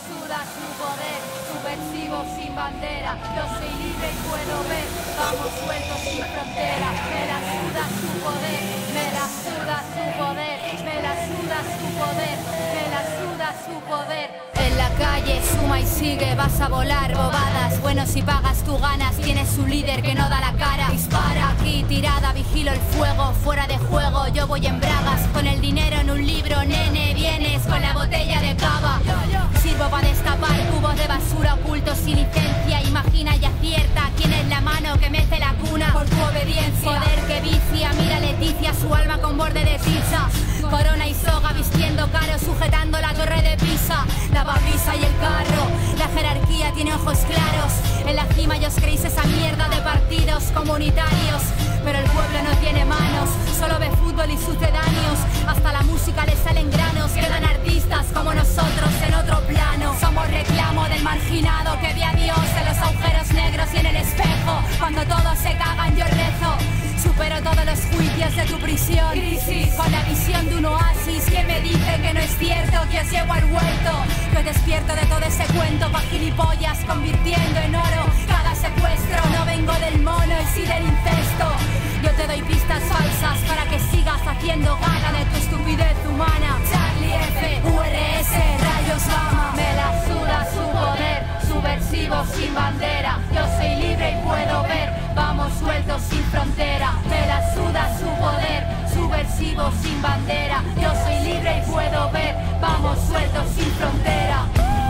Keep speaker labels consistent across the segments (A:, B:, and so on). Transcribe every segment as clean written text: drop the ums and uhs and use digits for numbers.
A: suda su poder, subversivo sin bandera. Yo soy libre y puedo ver, vamos sueltos sin frontera. Me la suda su poder, me la suda su poder, me la suda su poder, me la suda su poder. En la calle suma y sigue, vas a volar bobadas. Bueno, si pagas tú ganas, tienes un líder que no da la cara. Dispara aquí tirada, vigilo el fuego, fuera de juego, yo voy en bragas. Con el dinero en un libro, nene, vienes con la botella de cava. Sirvo para destapar cubos de basura ocultos sin licencia. Imagina y acierta quién es la mano que mece la cuna por tu obediencia. Poder que vicia, mira Leticia, su alma con borde de tiza. Corona y soga vistiendo caro, sujetando la torre de Pisa. La babisa y el carro, la jerarquía tiene ojos claros. En la cima ya os creéis esa mierda de partidos comunitarios. Pero el pueblo no tiene manos, solo ve fútbol y sucedáneos. Hasta la música le salen granos, quedan artistas como nosotros en otro plano. Somos reclamo del marginado que ve a Dios en los agujeros negros y en el espejo. Cuando todos se cagan yo rezo. Supero todos los juicios de tu prisión. Crisis, con la visión de un oasis. ¿Quién me dice que no es cierto que os llevo al huerto? Que despierto de todo ese cuento pa' gilipollas convirtiendo en oro cada secuestro. No vengo del mono y sí del incesto. Yo te doy pistas falsas para que sigas haciendo gala de tu estupidez humana. Charlie F, URS, rayos gamma. Me la suda su poder, subversivo sin bandera. Yo soy libre y puedo ver, vamos sueltos sin frontera. Me la suda su poder, subversivo sin bandera. Yo soy libre y puedo ver, vamos sueltos sin frontera.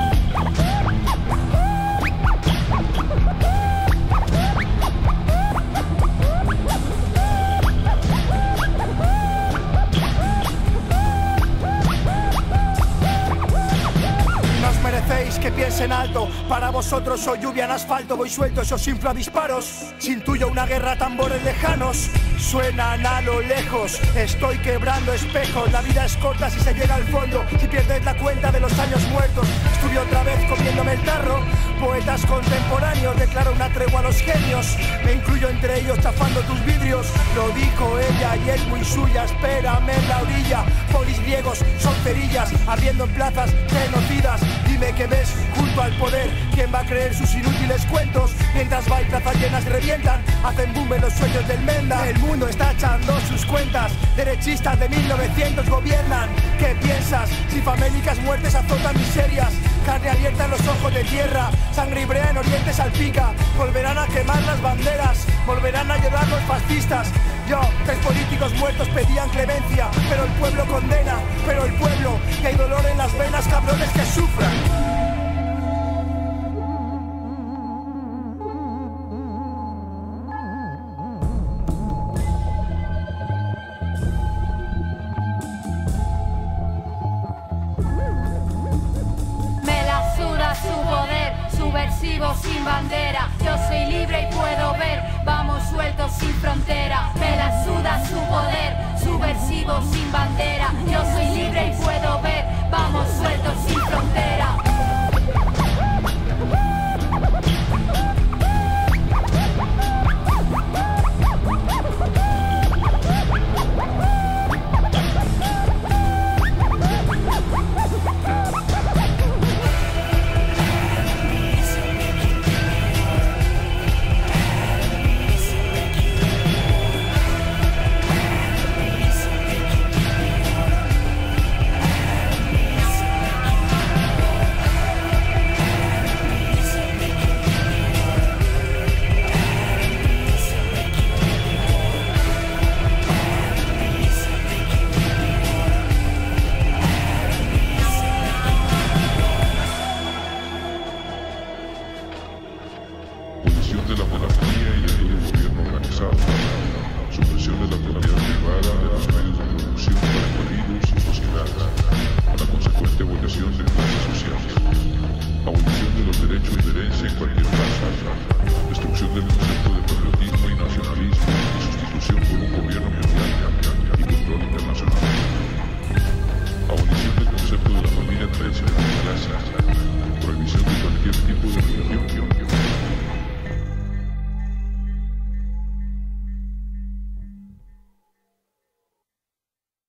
B: Merecéis que piensen alto, para vosotros soy lluvia en asfalto. Voy suelto, eso infla disparos. Sin tuyo una guerra, tambores lejanos suenan a lo lejos. Estoy quebrando espejos, la vida es corta si se llega al fondo. Si pierdes la cuenta de los años muertos. Estuve otra vez comiéndome el tarro. Poetas contemporáneos, declaro una tregua a los genios. Me incluyo entre ellos chafando tus vidrios. Lo dijo ella y es muy suya, espérame en la orilla. Polis griegos son cerillas, ardiendo en plazas genocidas. Dime que ves junto al poder, ¿quién va a creer sus inútiles cuentos? Mientras va y plazas llenas revientan, hacen boom en los sueños del Menda. El mundo está echando sus cuentas, derechistas de 1900 gobiernan. ¿Qué piensas? Si famélicas muertes azotan miserias, carne abierta en los ojos de tierra, sangre y brea en oriente salpica. Volverán a quemar las banderas, volverán a llorar los fascistas. Yo, 3 políticos muertos pedían clemencia, pero el pueblo condena, pero el pueblo, que hay dolor en las venas, cabrones que sufran.
A: Me la suda su poder, subversivo sin bandera. Yo soy libre y puedo ver, vamos sueltos sin frontera. Me la suda su poder, subversivo sin bandera. Yo soy libre y puedo ver, vamos sueltos sin frontera.